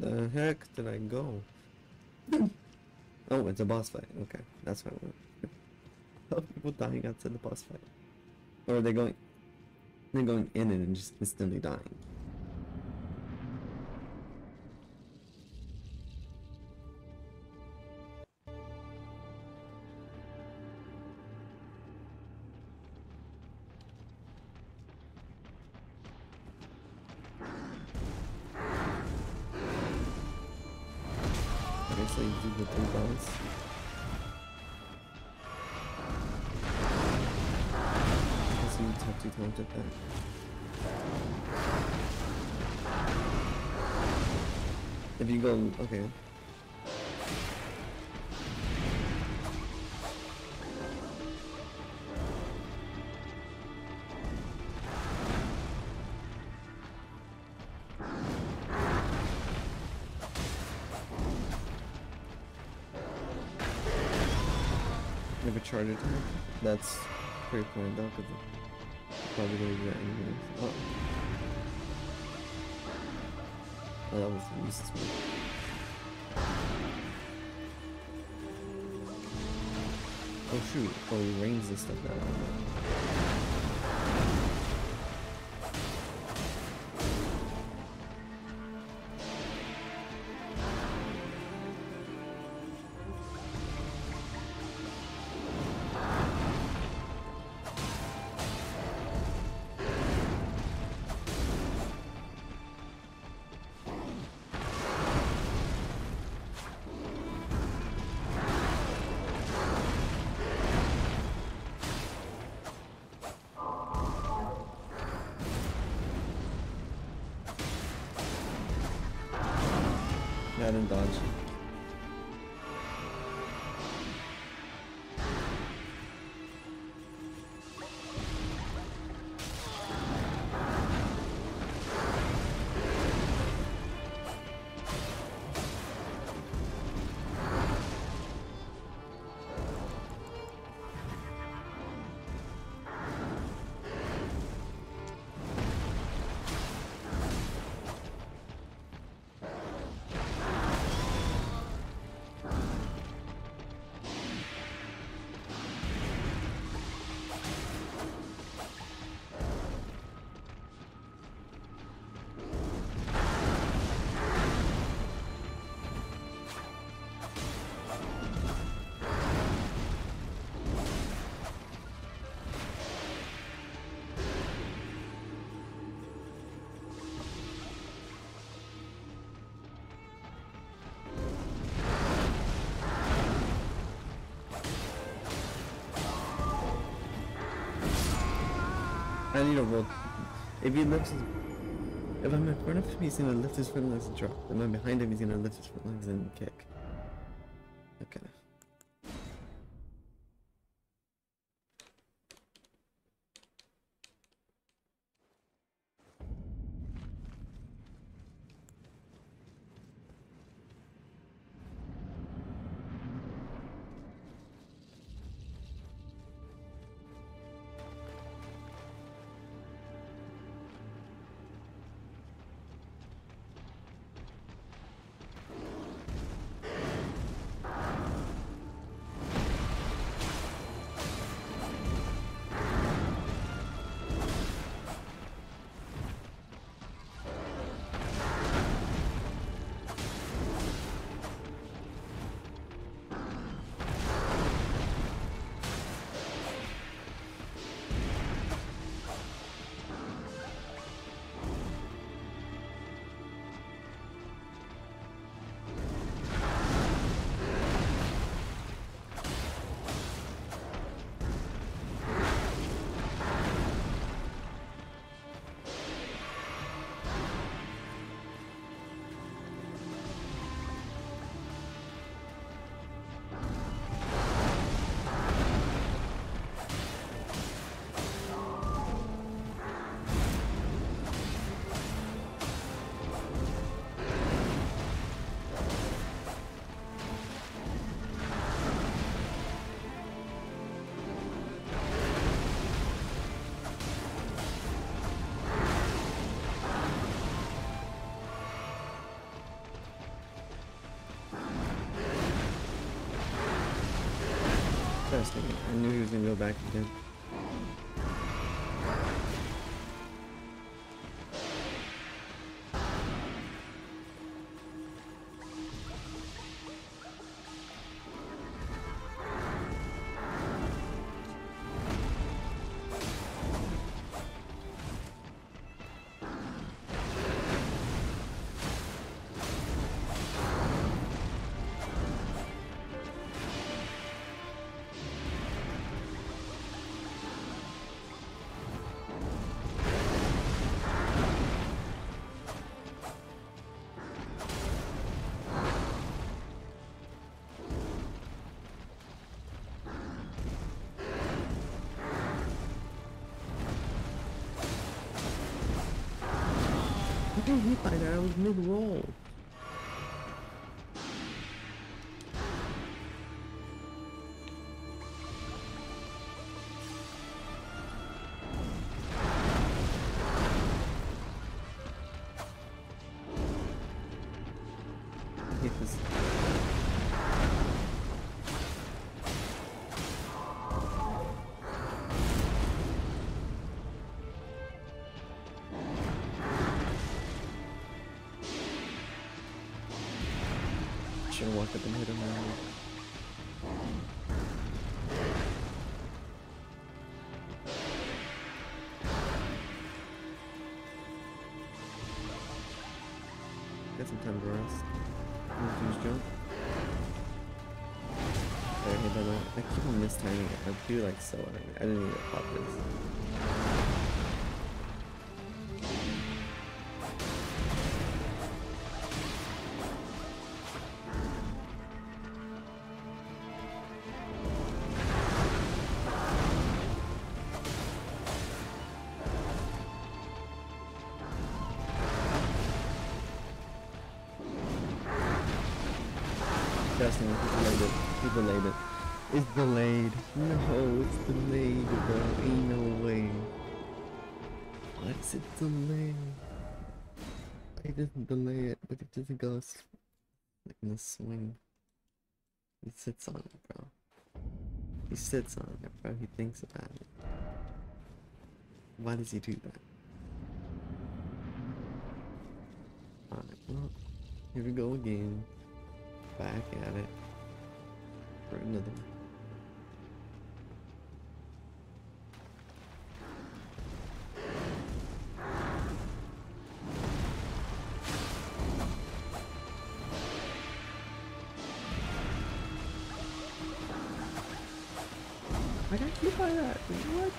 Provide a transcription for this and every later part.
the heck did I go? Oh, it's a boss fight. Okay, that's what I want. How are people dying outside the boss fight? Or are they going... They're going in and just instantly dying. Okay, so you do the 3 bounce. So you have to taunt at that. If you go, okay. Never charge attack. That's pretty point though, because probably gonna do that anyways. Oh. Oh, that was the useless one. Oh shoot. Oh, he rains this stuff now. I didn't dodge. I need a roll. If he lifts his... If I'm in front of him, he's gonna lift his front legs and drop. If I'm behind him, he's gonna lift his front legs and kick. Okay. trusting him. I knew he was gonna go back again. I got hit by that, I was mid-roll. I hate this. Should've walked up and hit him now. Got some time to rest. Move to his jump. Sorry, hit by that. I keep on mistiming it. I do like so annoying. I didn't even pop this. Trust me, he delayed it. He delayed it. It's delayed. No, it's delayed, bro. Ain't no way. Why is it delayed? He doesn't delay it, but it doesn't go like in the swing. He sits on it, bro. He sits on it, bro. He thinks about it. Why does he do that? Alright, well, here we go again. Back at it for another. I got hit by that. What?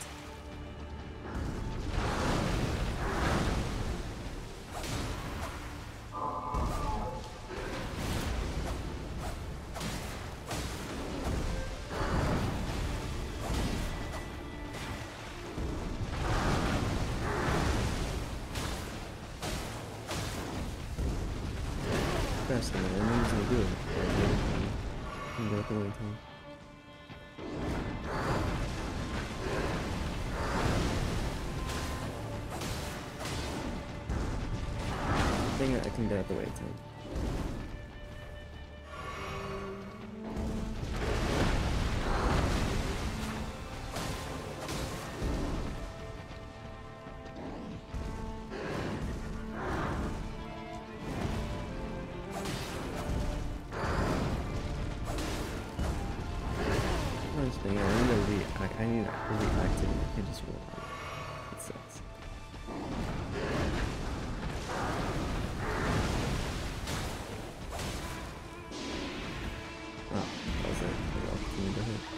Best man, I knew he was gonna do it. I'm gonna go time. Dang it, I can get out the way time. I need to react to it. I can just roll on it. It sucks. Oh, that was an opportunity to hit.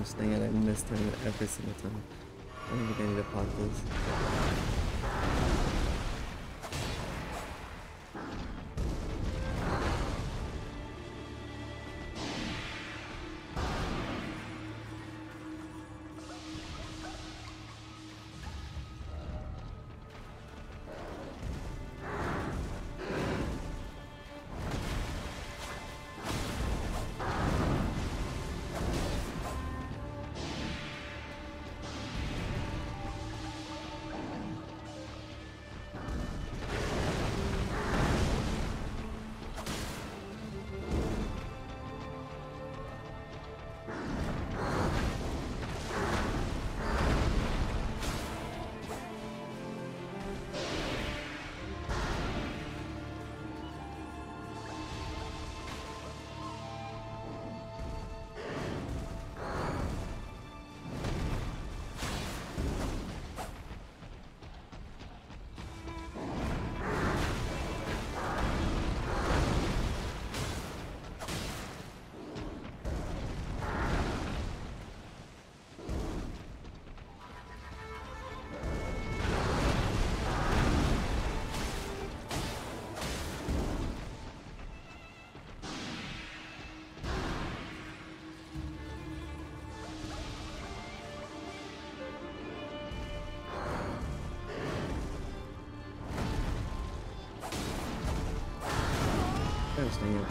gosh, dang it, I missed him every single time. I don't think I need to pop this. Gosh, dang it.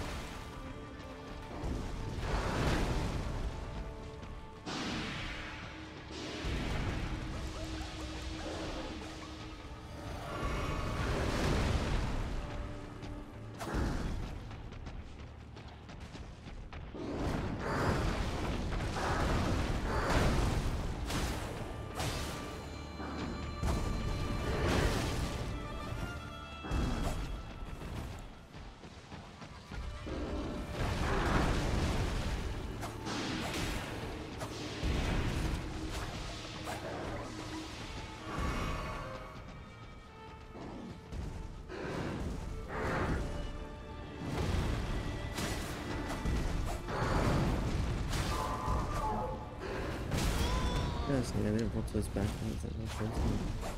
Gosh, dang it, I didn't roll to his back. I was like, no first time.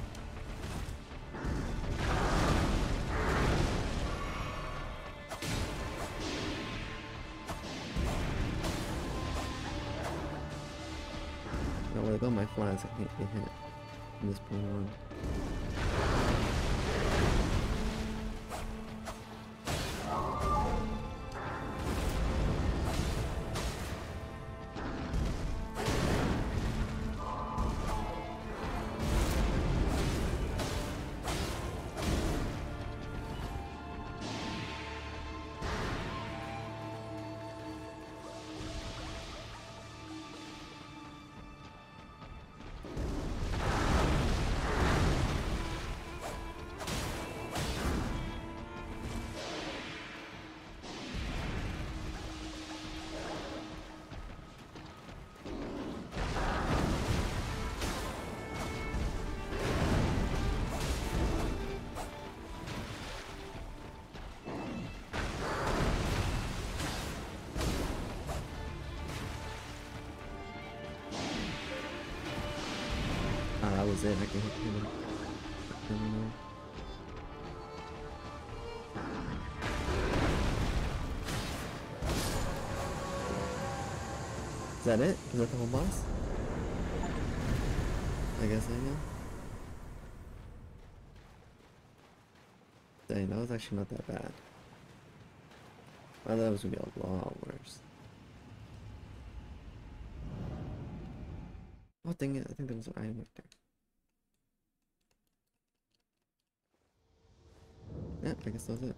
No, when I go my flies, I can't get hit from this point on. That was it, I can hit him. Is that it? Is that the whole boss? I guess I am. Dang, that was actually not that bad. I thought it was gonna be a lot worse. Oh dang it, I think there was an item right there. Yeah, I guess that was it.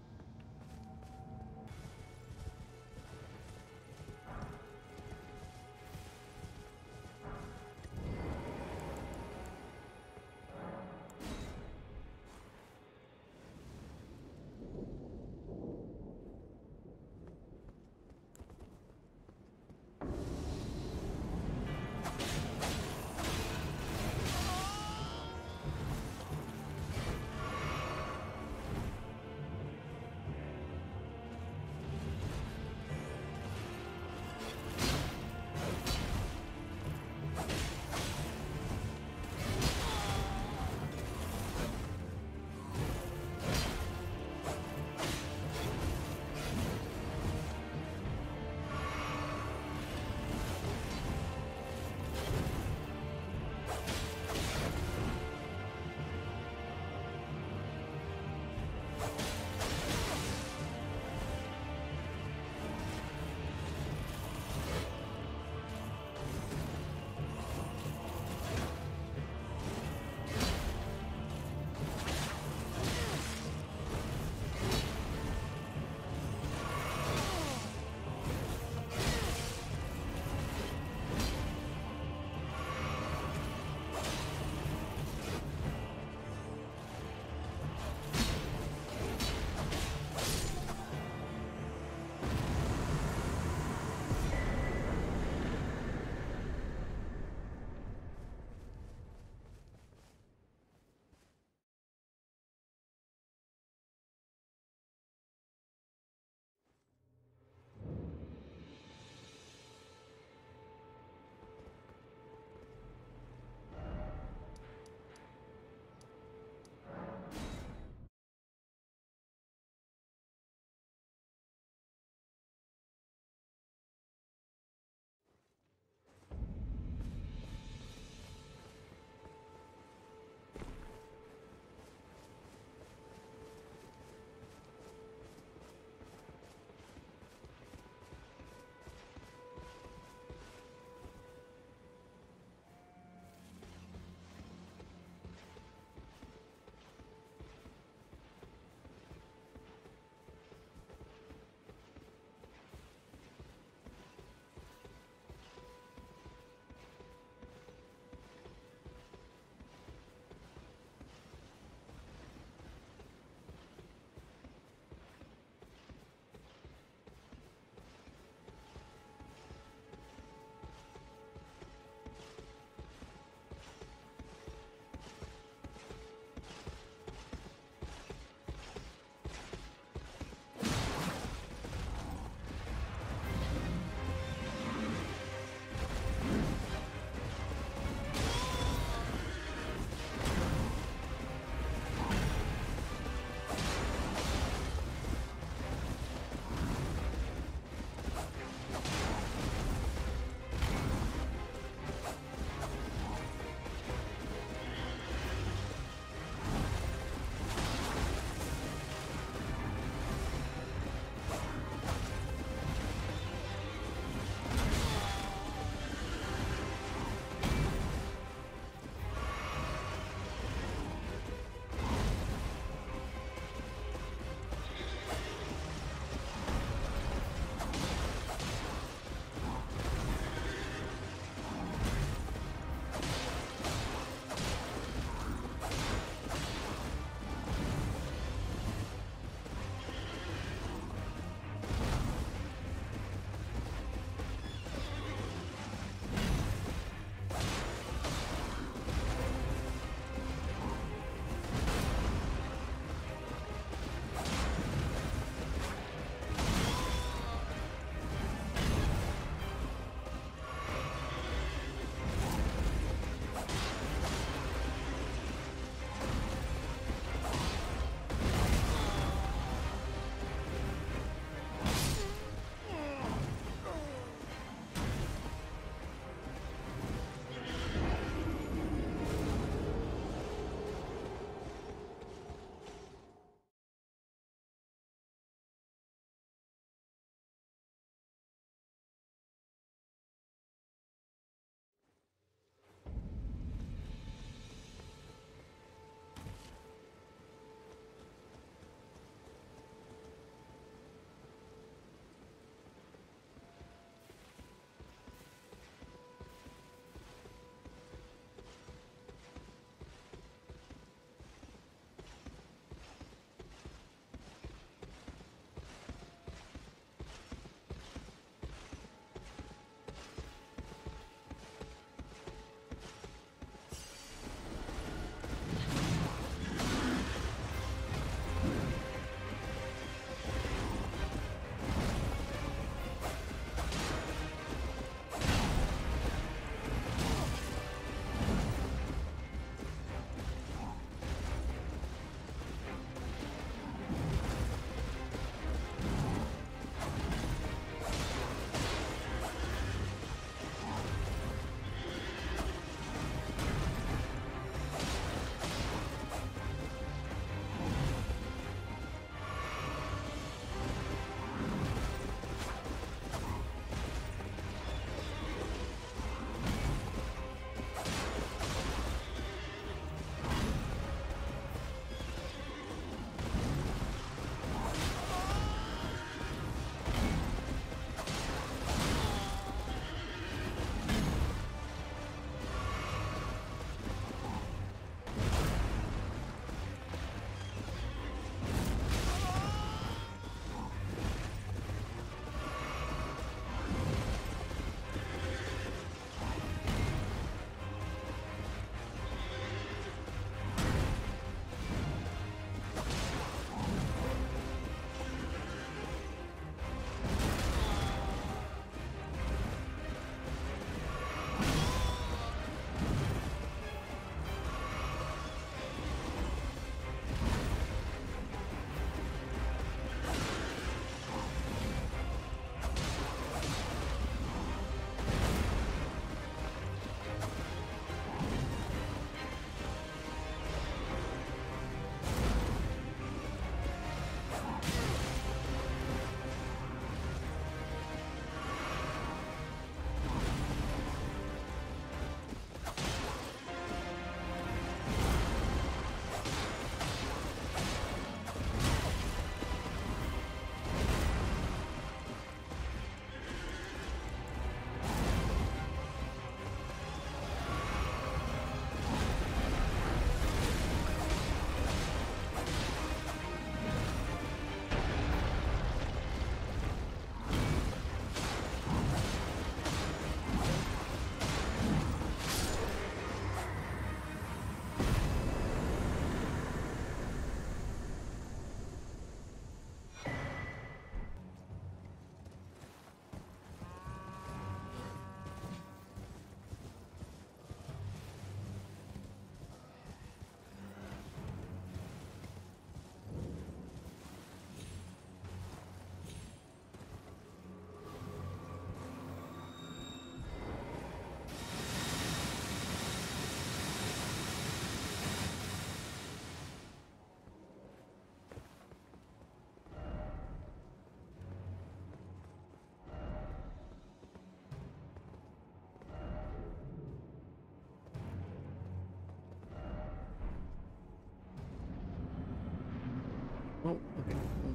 Oh, okay.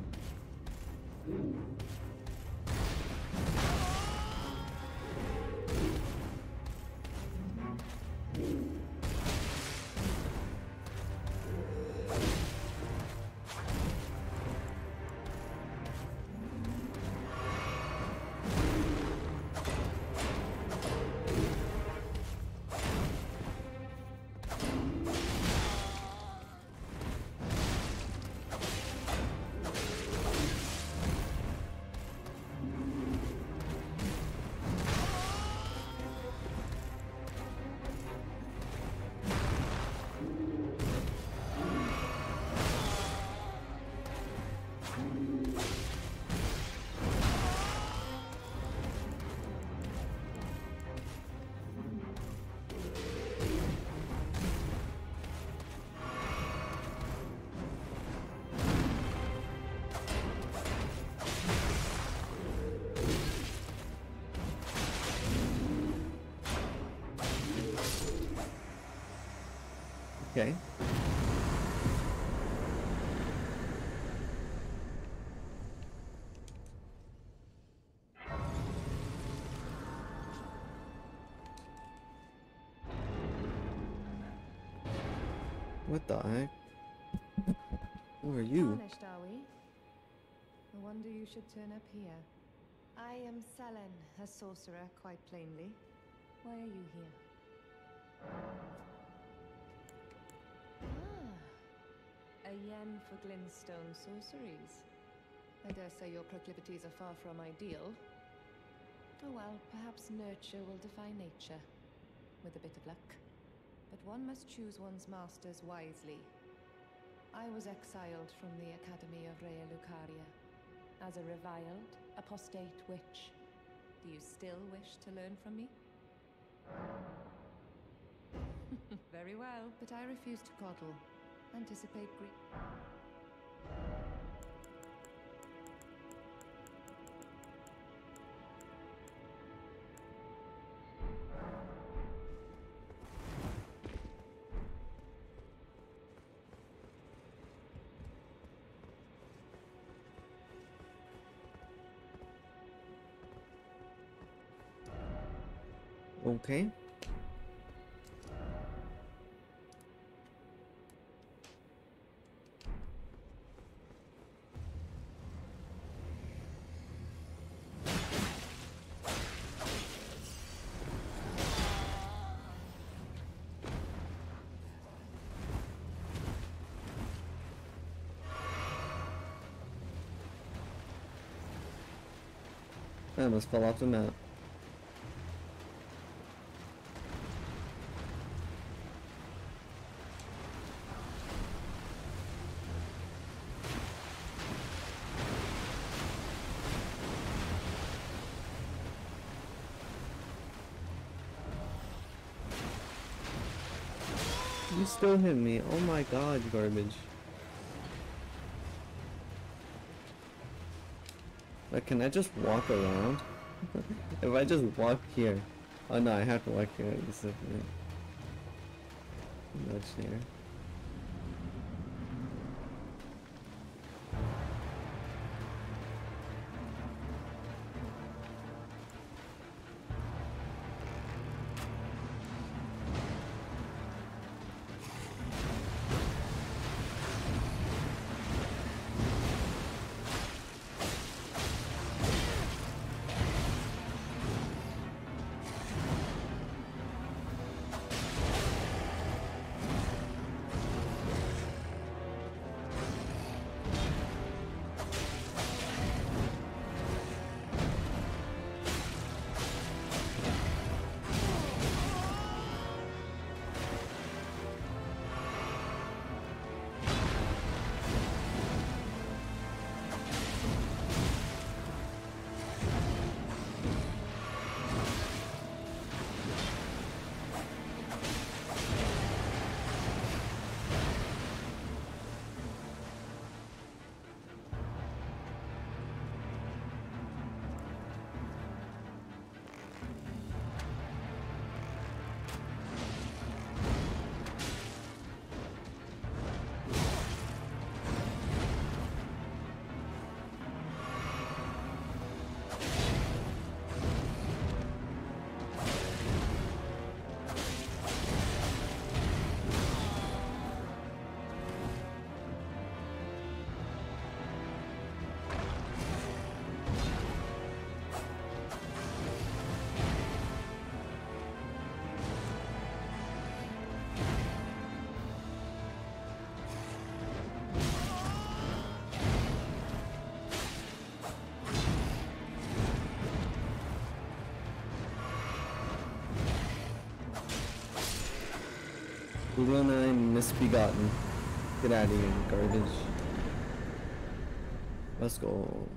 Okay. What the heck? Who are you? Tarnished, are we? No wonder you should turn up here. I am Selen, a sorcerer, quite plainly. Why are you here? Ah, a yen for glintstone sorceries. I dare say your proclivities are far from ideal. Oh well, perhaps nurture will defy nature, with a bit of luck. But one must choose one's masters wisely. I was exiled from the Academy of Rea Lucaria as a reviled, apostate witch. Do you still wish to learn from me? Very well, but I refuse to coddle. Anticipate grief. Okay. I almost fell off the map. You still hit me. Oh my god, garbage. Like, can I just walk around? If I just walk here. Oh no, I have to walk here. This is much here. Leonine misbegotten. Get out of here, garbage. Let's go.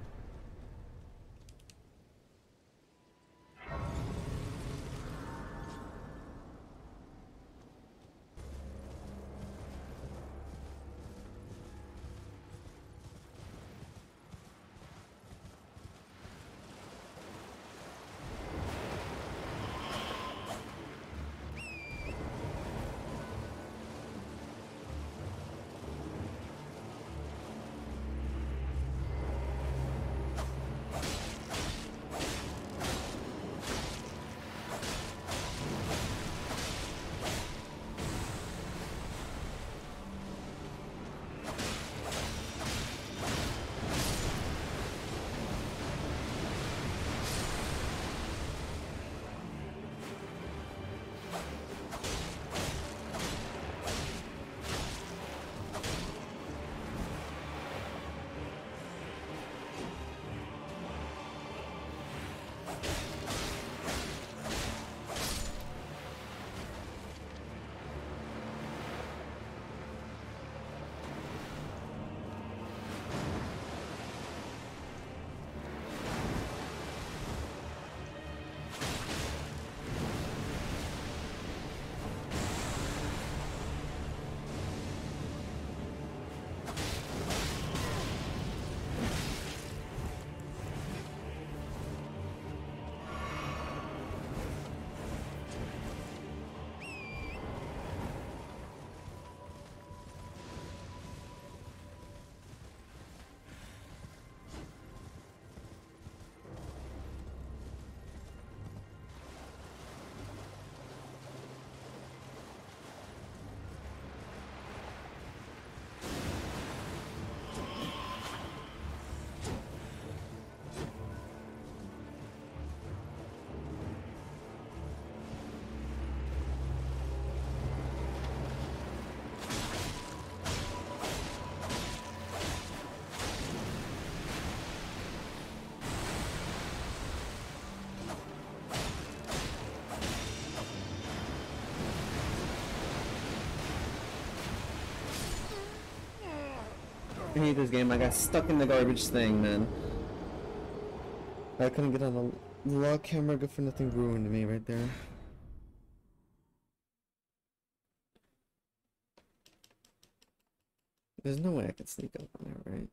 I hate this game. I got stuck in the garbage thing, man. I couldn't get on the log camera. Good for nothing ruined me right there. There's no way I could sneak up on there, right?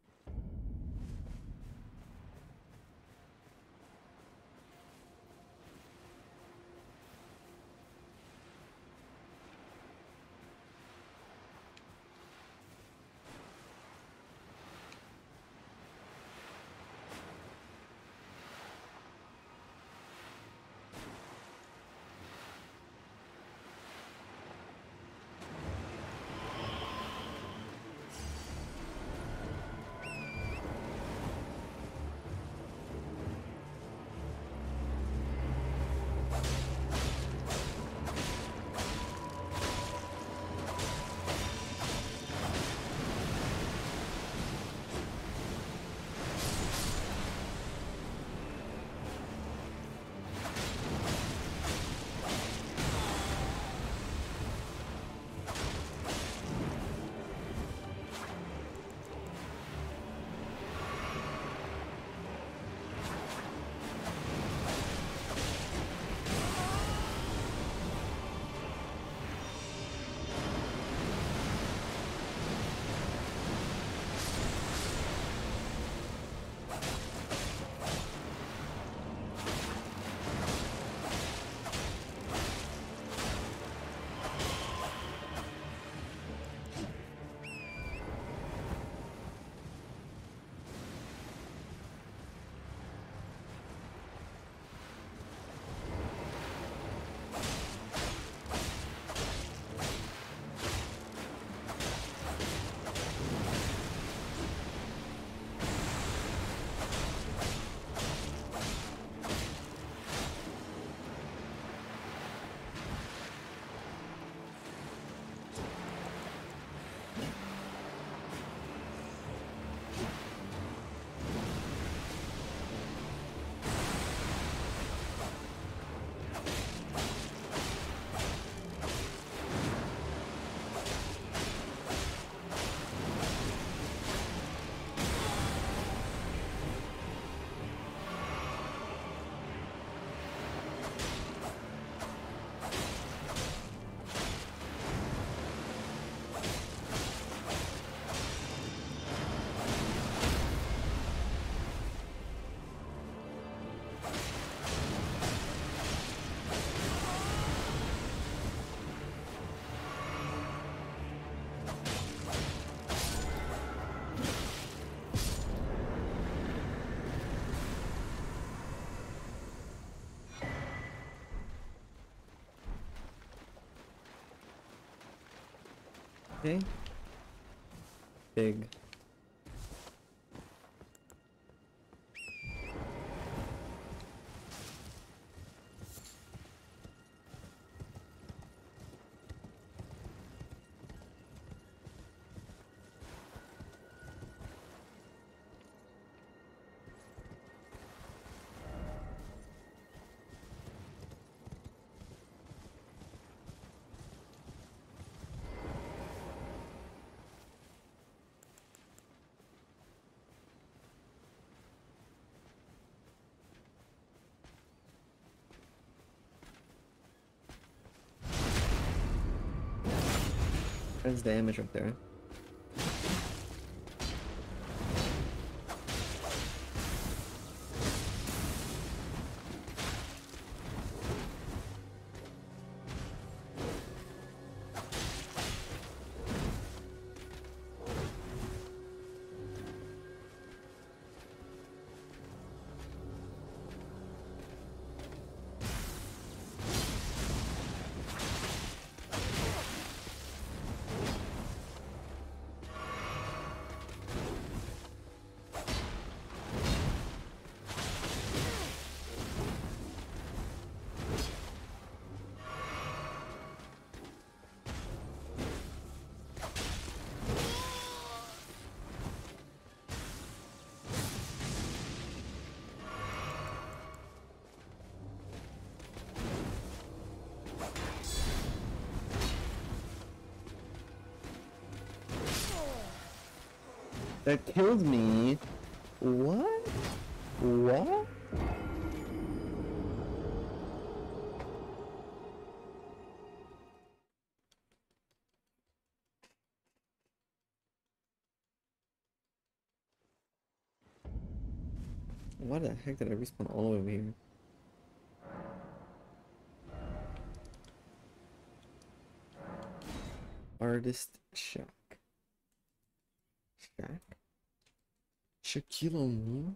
Okay. Big. There's damage up there. That killed me. What? What? Why the heck did I respawn all over here? Artist Shack. Shack? Shaquille O'Neal?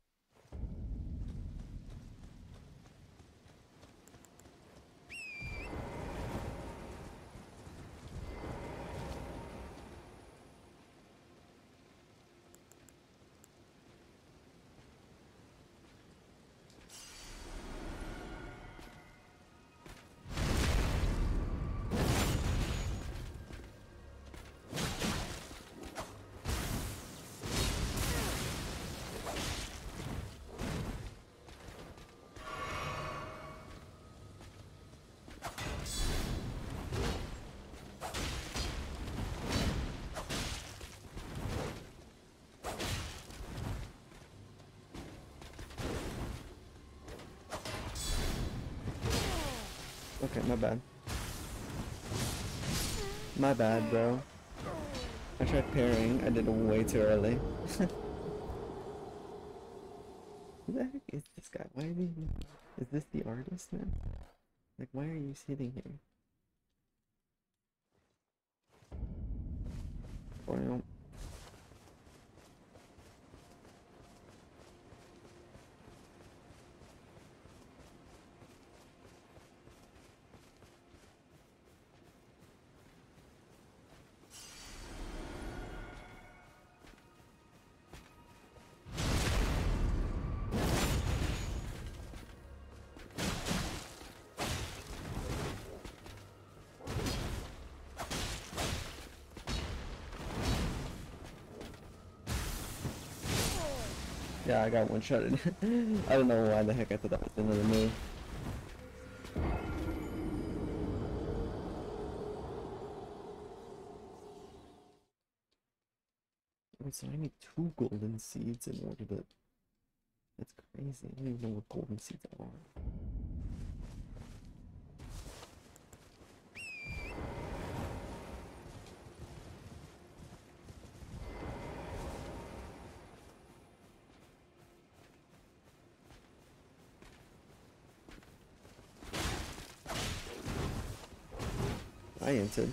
Okay, my bad. My bad, bro. I tried pairing, I did it way too early. Who the heck is this guy? Why are you... Is this the artist, man? Like, why are you sitting here? Well... Yeah, I got one-shotted. I don't know why the heck I thought that was another move. Wait, so I need 2 golden seeds in order to... That's crazy. I don't even know what golden seeds are. I entered.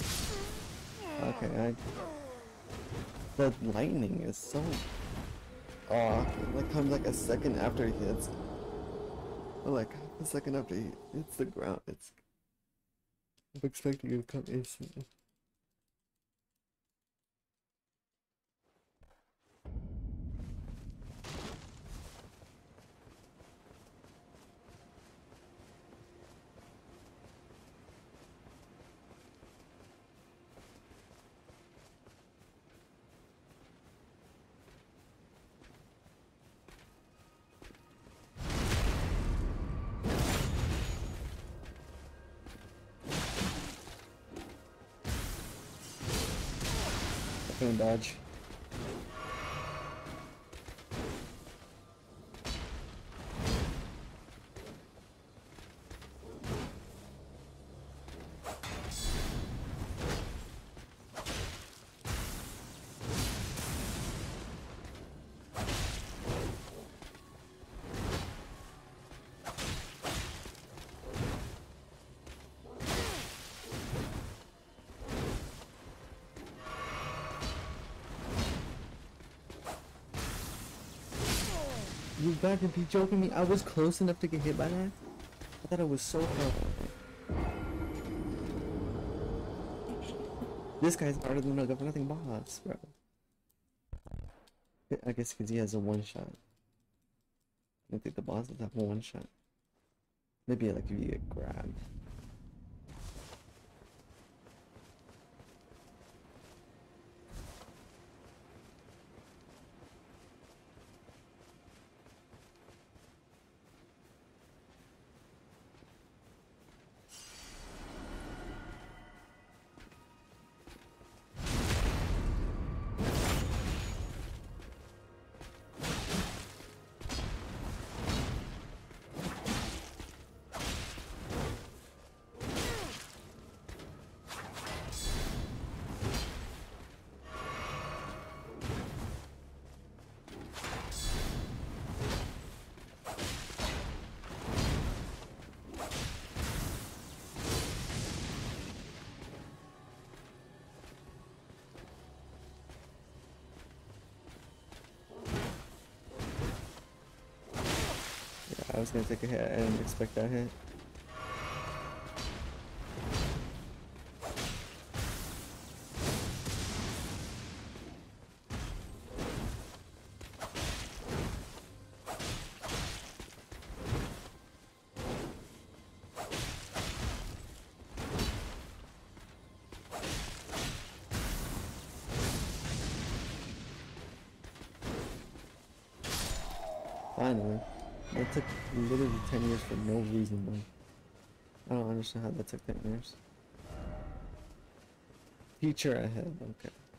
Okay, the lightning is so off. It like comes like a second after he hits. Or like a second after he hits the ground. I'm expecting it to come instantly. Gonna dodge. You gotta be joking me. I was close enough to get hit by that. I thought I was so far. This guy's harder than a good for nothing boss, bro. I guess because he has a one shot. I don't think the bosses have a one shot. Maybe like if you get grabbed. I was gonna take a hit. I didn't expect that hit. Finally. That took literally 10 years for no reason, though. I don't understand how that took 10 years. Future ahead, okay.